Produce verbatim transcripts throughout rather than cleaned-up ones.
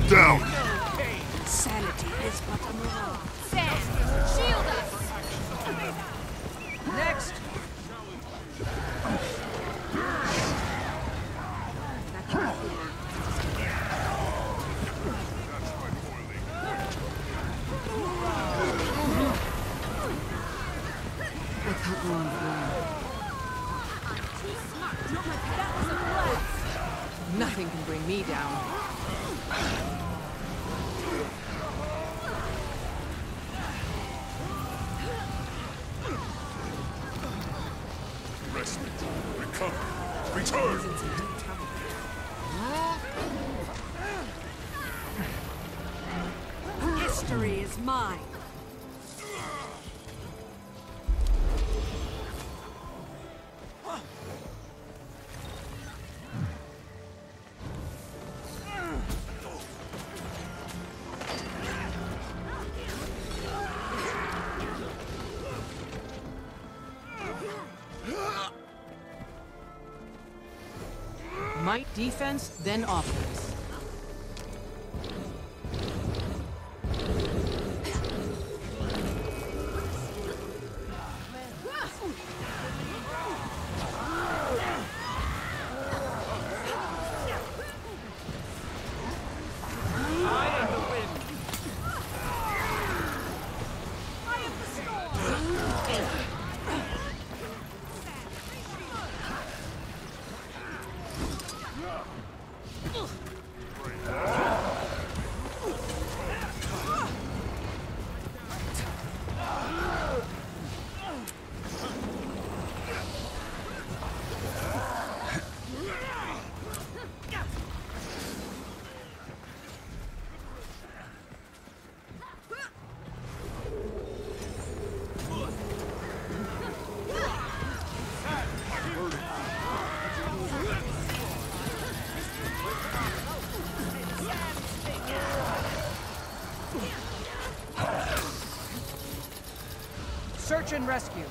Get down! Sanity is but a mirage. Sam, shield us! Next! I can't go on forever. That was a blast! Nothing can bring me down. Respite. Recover. Return! History is mine. Might defense, then offense. Search and rescue.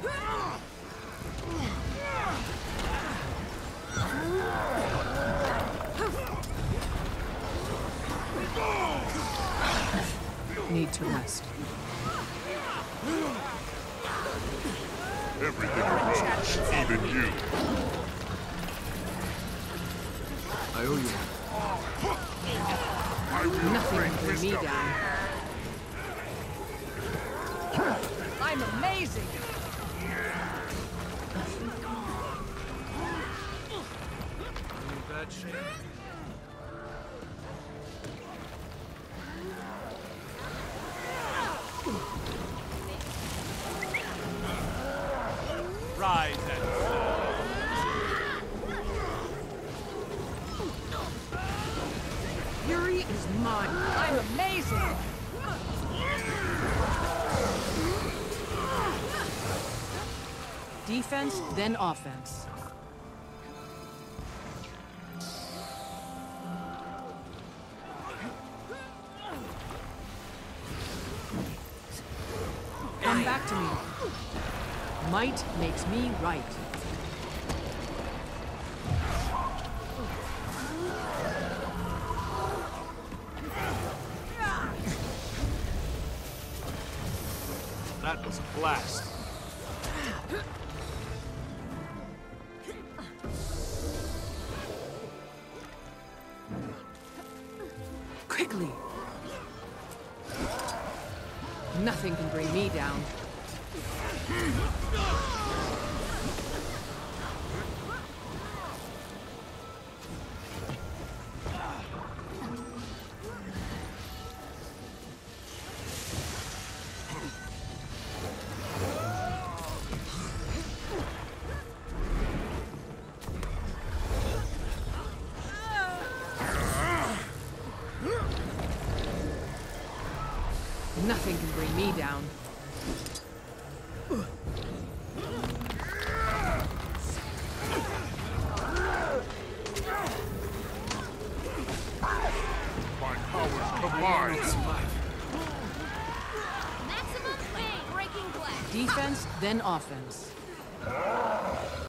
Need to rest. Everything arose, even you. I owe you. I will Nothing bring can bring me wisdom. down. I'm amazing! In bad shape? Rise and Fury is mine. I'm amazing! Defense, then offense. Come back to me. Might makes me right. that was a blast. Quickly! Nothing can bring me down. Nothing can bring me down. My powers combine. Maximum pain breaking glass. Defense, then offense.